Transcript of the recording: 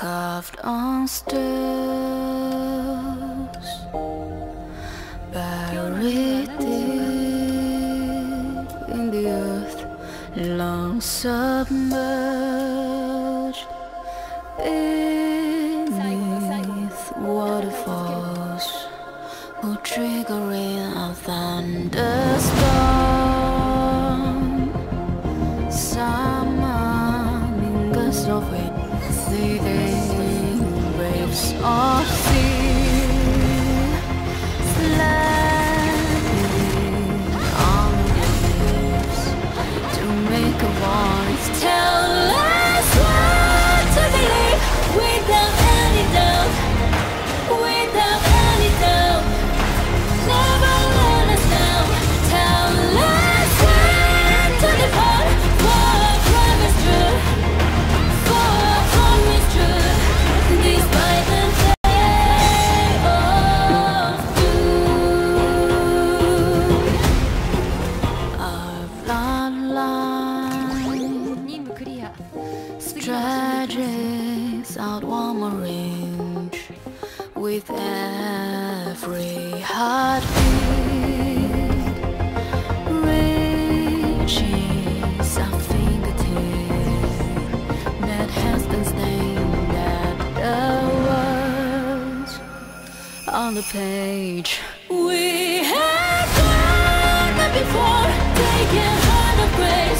carved on stairs, buried deep in the earth, long submerged beneath waterfalls, who triggering a thunderstorm, summoning gusts of wind, seething waves of sea, slapping on the waves to make a voice tell us what to believe without any doubt, without any doubt. Never let us down. Tell us when to depart. For a promise true, for a promise true, despite the day of doom. Our bloodline stretches out one more range with every heartbeat, reaches our fingertip that has been stained at the words on the page. We have done that before, taken heart of grace.